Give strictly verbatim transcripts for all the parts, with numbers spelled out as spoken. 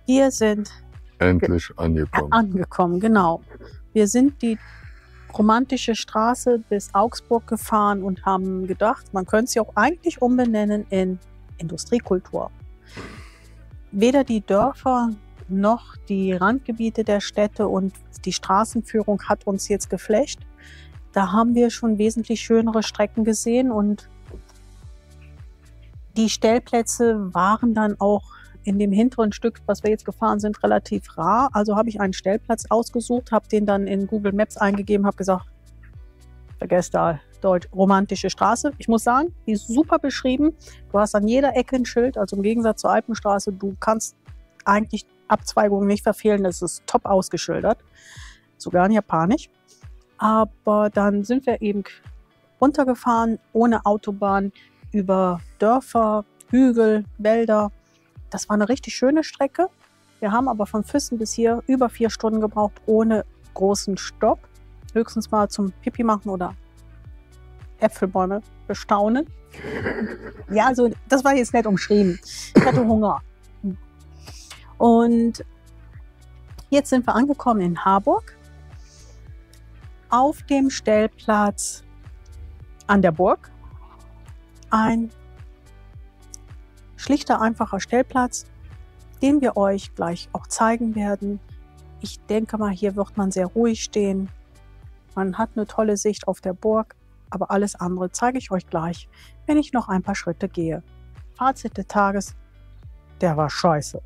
Wir sind endlich angekommen. Angekommen, genau. Wir sind die romantische Straße bis Augsburg gefahren und haben gedacht, man könnte sie auch eigentlich umbenennen in Industriekultur. Weder die Dörfer noch die Randgebiete der Städte und die Straßenführung hat uns jetzt geflasht. Da haben wir schon wesentlich schönere Strecken gesehen und die Stellplätze waren dann auch in dem hinteren Stück, was wir jetzt gefahren sind, relativ rar. Also habe ich einen Stellplatz ausgesucht, habe den dann in Google Maps eingegeben, habe gesagt, vergesst da, Deutsch, romantische Straße. Ich muss sagen, die ist super beschrieben. Du hast an jeder Ecke ein Schild, also im Gegensatz zur Alpenstraße, du kannst eigentlich Abzweigungen nicht verfehlen, das ist top ausgeschildert, sogar in Japanisch. Aber dann sind wir eben runtergefahren, ohne Autobahn, über Dörfer, Hügel, Wälder. Das war eine richtig schöne Strecke. Wir haben aber von Füssen bis hier über vier Stunden gebraucht, ohne großen Stopp. Höchstens mal zum Pipi machen oder Äpfelbäume bestaunen. Ja, also das war jetzt nicht umschrieben. Ich hatte Hunger. Und jetzt sind wir angekommen in Harburg. Auf dem Stellplatz an der Burg. Ein schlichter, einfacher Stellplatz, den wir euch gleich auch zeigen werden. Ich denke mal, hier wird man sehr ruhig stehen. Man hat eine tolle Sicht auf der Burg, aber alles andere zeige ich euch gleich, wenn ich noch ein paar Schritte gehe. Fazit des Tages, der war scheiße.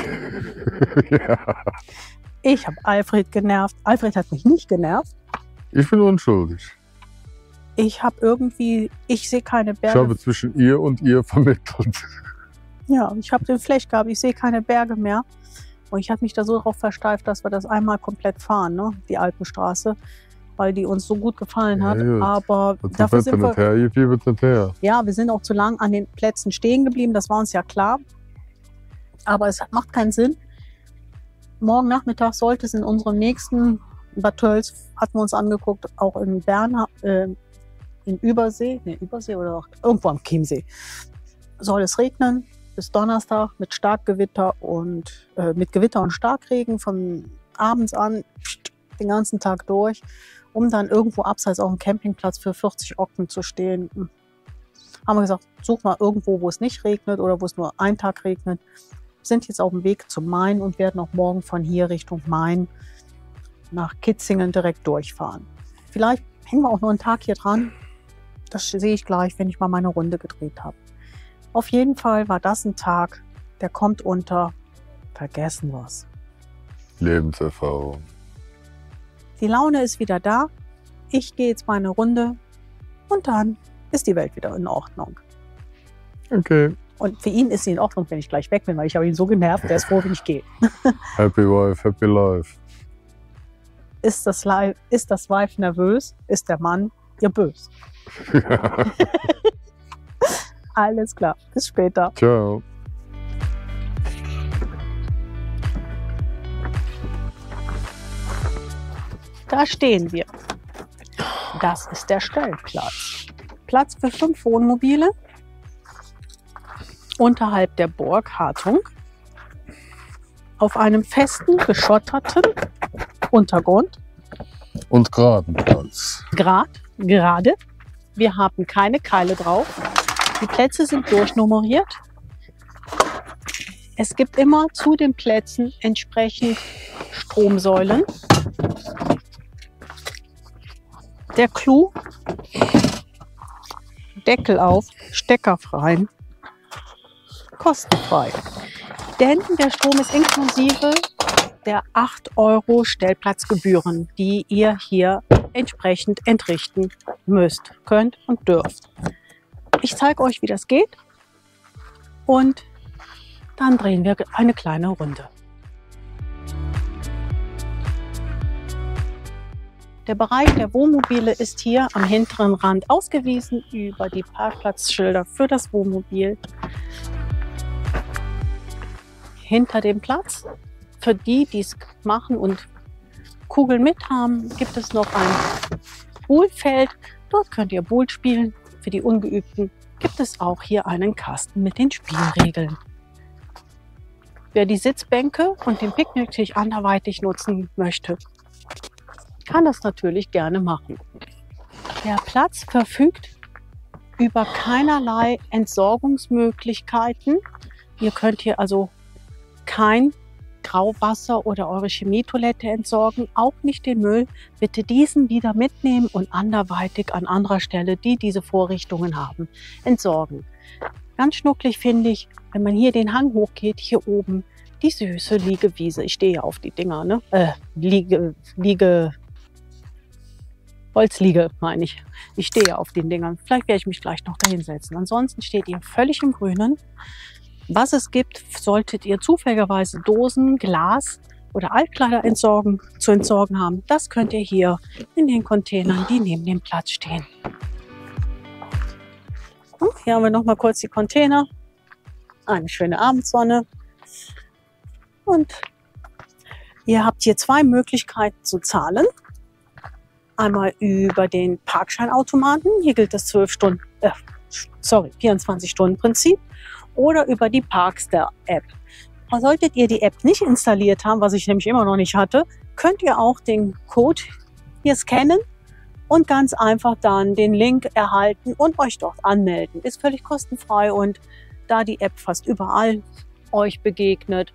Ja. Ich habe Alfred genervt. Alfred hat mich nicht genervt. Ich bin unschuldig. Ich habe irgendwie, ich sehe keine Berge. Ich habe zwischen ihr und ihr vermittelt. Ja, ich habe den Flash gehabt, ich sehe keine Berge mehr. Und ich habe mich da so drauf versteift, dass wir das einmal komplett fahren, ne? Die Alpenstraße, weil die uns so gut gefallen hat. Ja, aber das dafür sind wir, nicht her, wie viel wird nicht her? ja, wir sind auch zu lang an den Plätzen stehen geblieben, das war uns ja klar. Aber es macht keinen Sinn. Morgen Nachmittag sollte es in unserem nächsten Bad Tölz, hatten wir uns angeguckt, auch in Bern, äh, in Übersee, ne, Übersee oder auch irgendwo am Chiemsee, soll es regnen bis Donnerstag mit Starkgewitter und äh, mit Gewitter und Starkregen von abends an den ganzen Tag durch, um dann irgendwo abseits auf dem Campingplatz für vierzig Okten zu stehen. Haben wir gesagt, such mal irgendwo, wo es nicht regnet oder wo es nur einen Tag regnet. Sind jetzt auf dem Weg zum Main und werden auch morgen von hier Richtung Main nach Kitzingen direkt durchfahren. Vielleicht hängen wir auch noch einen Tag hier dran. Das sehe ich gleich, wenn ich mal meine Runde gedreht habe. Auf jeden Fall war das ein Tag, der kommt unter, vergessen wir's. Lebenserfahrung. Die Laune ist wieder da. Ich gehe jetzt meine Runde und dann ist die Welt wieder in Ordnung. Okay. Und für ihn ist sie in Ordnung, wenn ich gleich weg bin, weil ich habe ihn so genervt, der ist froh, wenn ich gehe. Happy wife, happy life. Ist das, Li- ist das Weib nervös, ist der Mann ihr bös. Ja. Alles klar, bis später. Ciao. Da stehen wir. Das ist der Stellplatz. Platz für fünf Wohnmobile unterhalb der Burg Hartung auf einem festen, geschotterten Untergrund. Und geraden Platz. Grad, gerade. Wir haben keine Keile drauf. Die Plätze sind durchnummeriert. Es gibt immer zu den Plätzen entsprechend Stromsäulen. Der Clou, Deckel auf, Stecker frei, kostenfrei. Denn der Strom ist inklusive der acht Euro Stellplatzgebühren, die ihr hier entsprechend entrichten müsst, könnt und dürft. Ich zeige euch, wie das geht und dann drehen wir eine kleine Runde. Der Bereich der Wohnmobile ist hier am hinteren Rand ausgewiesen über die Parkplatzschilder für das Wohnmobil. Hinter dem Platz, für die, die es machen und Kugeln mit haben, gibt es noch ein Poolfeld. Dort könnt ihr Pool spielen. Für die Ungeübten gibt es auch hier einen Kasten mit den Spielregeln. Wer die Sitzbänke und den Picknicktisch anderweitig nutzen möchte, kann das natürlich gerne machen. Der Platz verfügt über keinerlei Entsorgungsmöglichkeiten. Ihr könnt hier also kein Grauwasser oder eure Chemietoilette entsorgen, auch nicht den Müll. Bitte diesen wieder mitnehmen und anderweitig an anderer Stelle, die diese Vorrichtungen haben, entsorgen. Ganz schnucklig finde ich, wenn man hier den Hang hochgeht, hier oben die süße Liegewiese. Ich stehe ja auf die Dinger, ne? Äh, Liege, Liege, Holzliege meine ich. Ich stehe auf den Dingern. Vielleicht werde ich mich gleich noch dahin setzen. Ansonsten steht ihr völlig im Grünen. Was es gibt, solltet ihr zufälligerweise Dosen, Glas oder Altkleider entsorgen, zu entsorgen haben. Das könnt ihr hier in den Containern, die neben dem Platz stehen. Und hier haben wir noch mal kurz die Container. Eine schöne Abendsonne. Und ihr habt hier zwei Möglichkeiten zu zahlen. Einmal über den Parkscheinautomaten. Hier gilt das zwölf Stunden, äh, sorry, vierundzwanzig-Stunden-Prinzip. Oder über die Parkster-App. Solltet ihr die App nicht installiert haben, was ich nämlich immer noch nicht hatte, könnt ihr auch den Code hier scannen und ganz einfach dann den Link erhalten und euch dort anmelden. Ist völlig kostenfrei und da die App fast überall euch begegnet,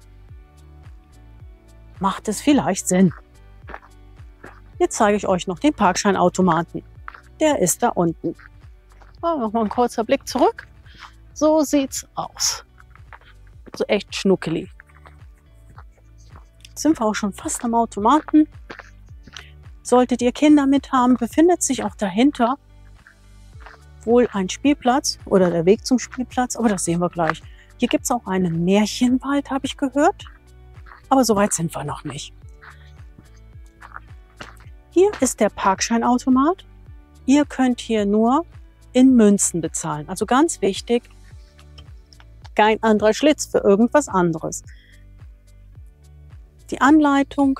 macht es vielleicht Sinn. Jetzt zeige ich euch noch den Parkscheinautomaten. Der ist da unten. Oh, nochmal ein kurzer Blick zurück. So sieht's aus. So echt schnuckelig. Jetzt sind wir auch schon fast am Automaten. Solltet ihr Kinder mit haben, befindet sich auch dahinter wohl ein Spielplatz oder der Weg zum Spielplatz, aber das sehen wir gleich. Hier gibt es auch einen Märchenwald, habe ich gehört, aber so weit sind wir noch nicht. Hier ist der Parkscheinautomat. Ihr könnt hier nur in Münzen bezahlen. Also ganz wichtig, kein anderer Schlitz für irgendwas anderes. Die Anleitung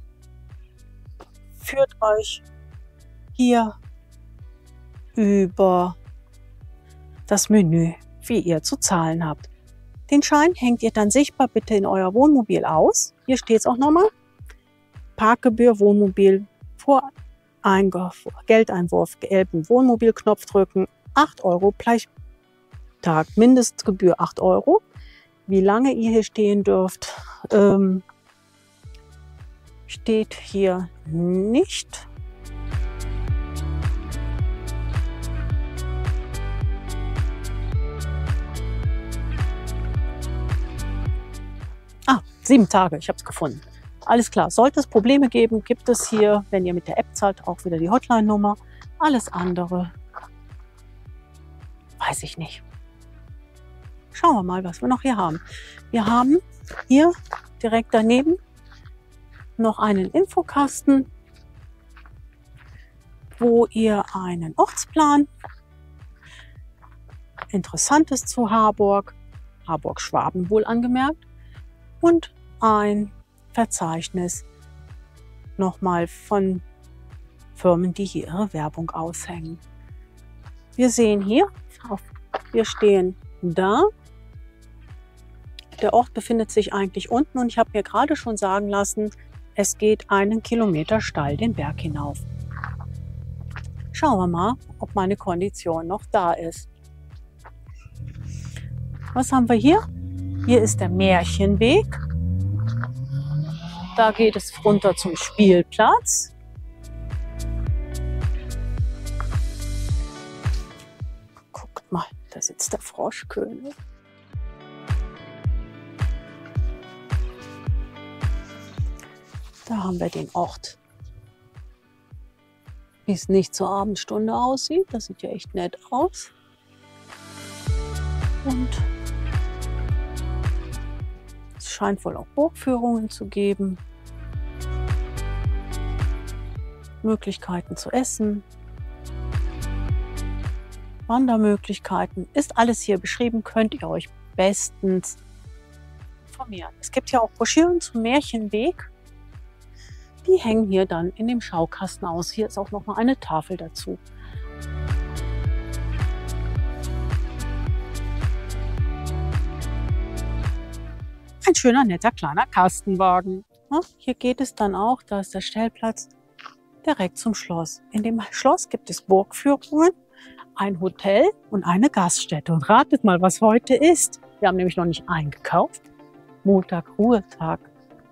führt euch hier über das Menü, wie ihr zu zahlen habt. Den Schein hängt ihr dann sichtbar bitte in euer Wohnmobil aus. Hier steht es auch nochmal. Parkgebühr, Wohnmobil, Voreinwurf, Geldeinwurf, gelben Wohnmobilknopf drücken, acht Euro, Tag, Mindestgebühr acht Euro. Wie lange ihr hier stehen dürft, ähm, steht hier nicht. Ah, sieben Tage, ich habe es gefunden. Alles klar, sollte es Probleme geben, gibt es hier, wenn ihr mit der App zahlt, auch wieder die Hotline-Nummer. Alles andere weiß ich nicht. Schauen wir mal, was wir noch hier haben. Wir haben hier direkt daneben noch einen Infokasten, wo ihr einen Ortsplan, Interessantes zu Harburg, Harburg-Schwaben wohl angemerkt, und ein Verzeichnis nochmal von Firmen, die hier ihre Werbung aushängen. Wir sehen hier, auf, wir stehen da. Der Ort befindet sich eigentlich unten und ich habe mir gerade schon sagen lassen, es geht einen Kilometer steil den Berg hinauf. Schauen wir mal, ob meine Kondition noch da ist. Was haben wir hier? Hier ist der Märchenweg. Da geht es runter zum Spielplatz. Guckt mal, da sitzt der Froschkönig. Da haben wir den Ort. Wie es nicht zur Abendstunde aussieht. Das sieht ja echt nett aus. Und es scheint wohl auch Burgführungen zu geben. Möglichkeiten zu essen. Wandermöglichkeiten. Ist alles hier beschrieben, könnt ihr euch bestens informieren. Es gibt ja auch Broschüren zum Märchenweg. Die hängen hier dann in dem Schaukasten aus. Hier ist auch noch mal eine Tafel dazu. ein schöner, netter, kleiner Kastenwagen. Ja, hier geht es dann auch, da ist der Stellplatz, direkt zum Schloss. In dem Schloss gibt es Burgführungen, ein Hotel und eine Gaststätte. Und ratet mal, was heute ist. Wir haben nämlich noch nicht eingekauft. Montag, Ruhetag.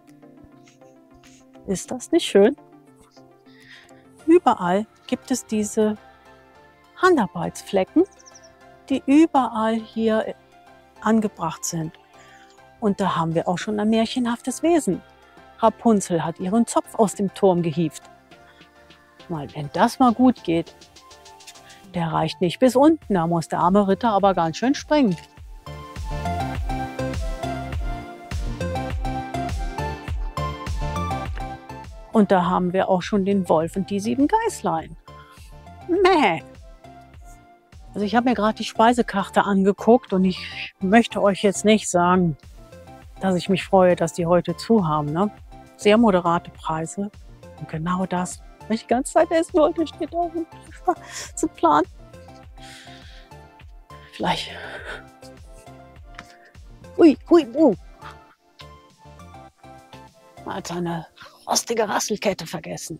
Ist das nicht schön? Überall gibt es diese Handarbeitsflecken, die überall hier angebracht sind. Und da haben wir auch schon ein märchenhaftes Wesen. Rapunzel hat ihren Zopf aus dem Turm gehievt. Mal, wenn das mal gut geht. Der reicht nicht bis unten, da muss der arme Ritter aber ganz schön springen. Und da haben wir auch schon den Wolf und die sieben Geißlein. Mäh. Also ich habe mir gerade die Speisekarte angeguckt und ich möchte euch jetzt nicht sagen, dass ich mich freue, dass die heute zu haben. Ne? Sehr moderate Preise. Und genau das, was ich die ganze Zeit essen wollte, steht auf dem Plan. Vielleicht. Ui, ui, uh. Man hat seine rostige Rasselkette vergessen.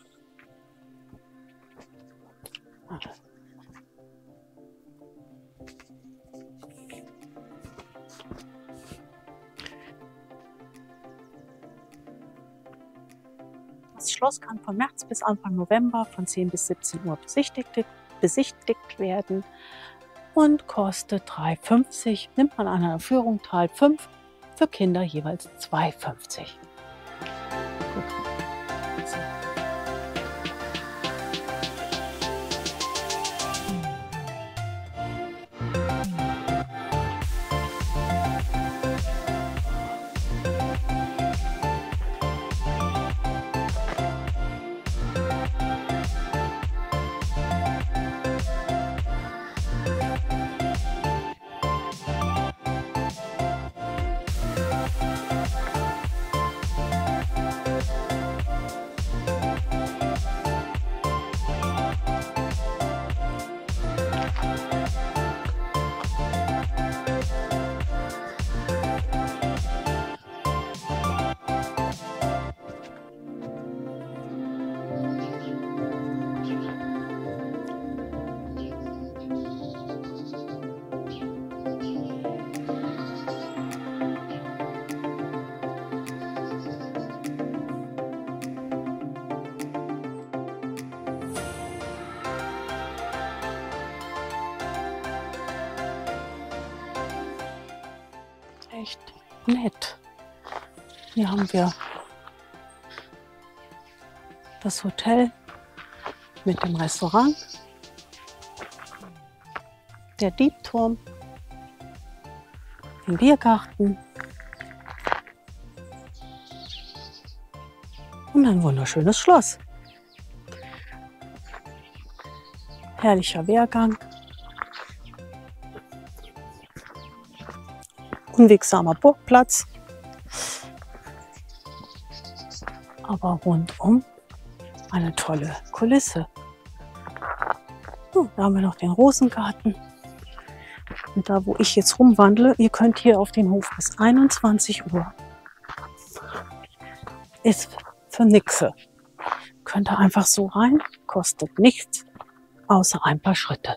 Das Schloss kann von März bis Anfang November von zehn bis siebzehn Uhr besichtigt, besichtigt werden und kostet drei fünfzig. Nimmt man an einer Führung teil, fünf, für Kinder jeweils zwei fünfzig. Echt nett. Hier haben wir das Hotel mit dem Restaurant, der Diebturm, den Biergarten und ein wunderschönes Schloss. Herrlicher Wehrgang. Unwegsamer Burgplatz, aber rundum eine tolle Kulisse. So, da haben wir noch den Rosengarten. Und da, wo ich jetzt rumwandle, ihr könnt hier auf den Hof bis einundzwanzig Uhr. Ist für nixe. Könnt ihr einfach so rein, kostet nichts, außer ein paar Schritte.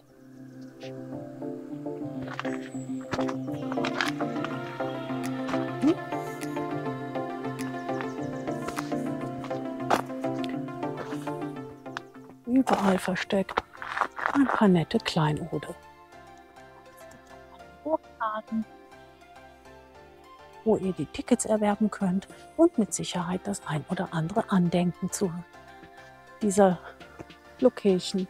Überall versteckt ein paar nette Kleinode. Burggarten, wo ihr die Tickets erwerben könnt und mit Sicherheit das ein oder andere Andenken zu dieser Location.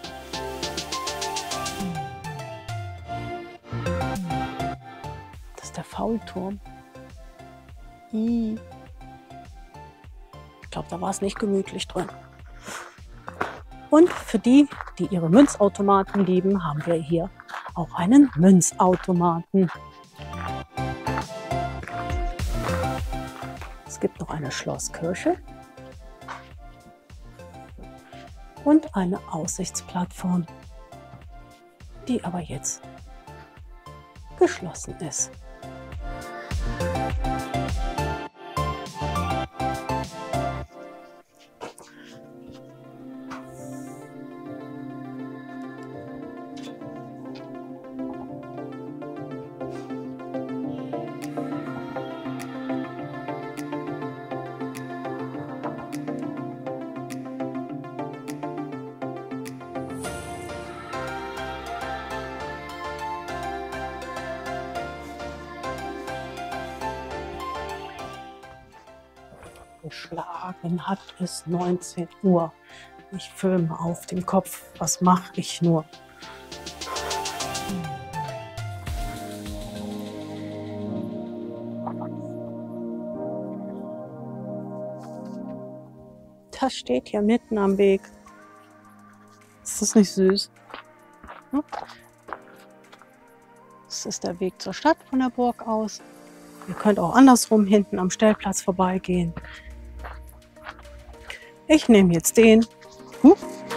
Das ist der Faulturm. Ich glaube, da war es nicht gemütlich drin. Und für die, die ihre Münzautomaten lieben, haben wir hier auch einen Münzautomaten. Es gibt noch eine Schlosskirche und eine Aussichtsplattform, die aber jetzt geschlossen ist. geschlagen hat es neunzehn Uhr. Ich filme auf dem Kopf. Was mache ich nur? Das steht hier mitten am Weg. Ist das nicht süß? Hm? Das ist der Weg zur Stadt von der Burg aus. Ihr könnt auch andersrum hinten am Stellplatz vorbeigehen. Ich nehme jetzt den. Hm?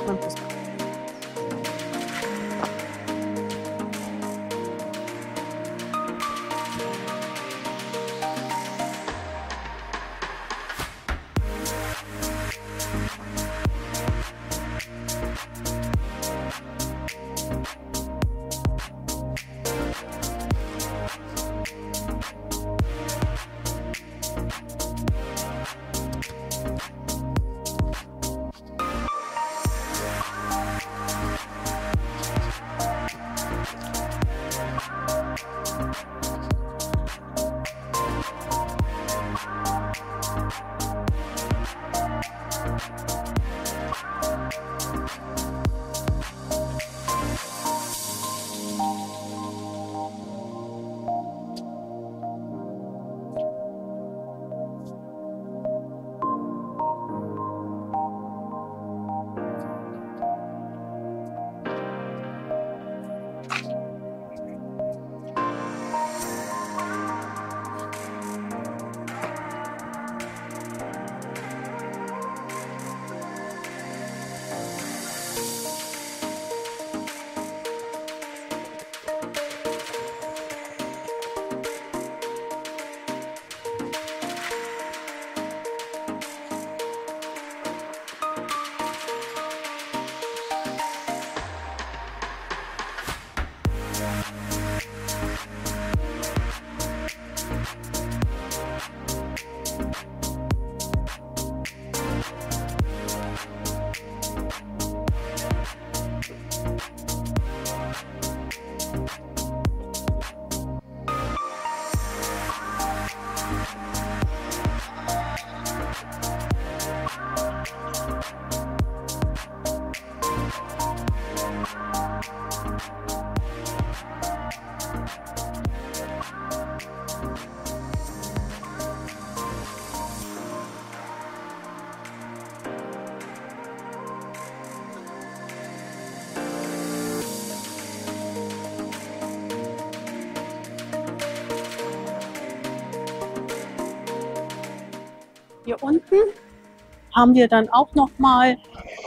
Hier unten haben wir dann auch noch mal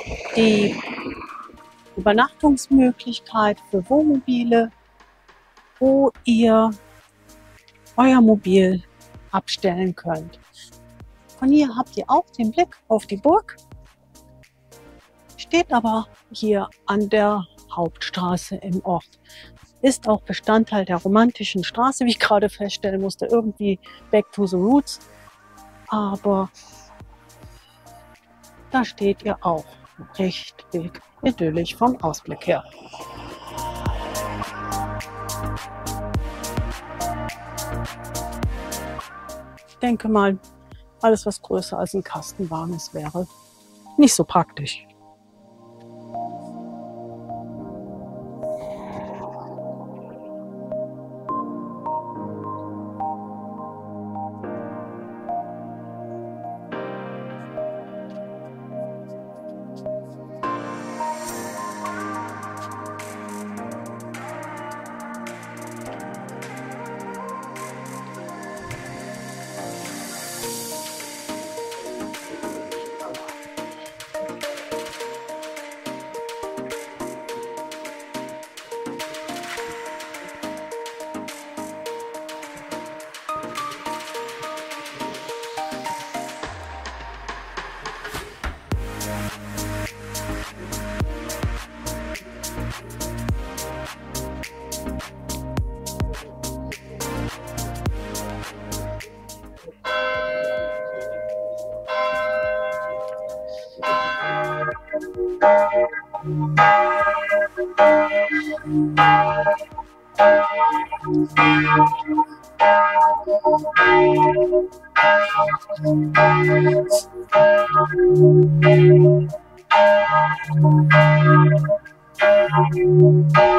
die Übernachtungsmöglichkeit für Wohnmobile, wo ihr euer Mobil abstellen könnt. Von hier habt ihr auch den Blick auf die Burg, steht aber hier an der Hauptstraße im Ort. Ist auch Bestandteil der romantischen Straße, wie ich gerade feststellen musste, irgendwie back to the roots. Aber da steht ihr auch richtig idyllisch vom Ausblick her. Ich denke mal, alles was größer als ein Kastenwagen ist, wäre nicht so praktisch. Thank you.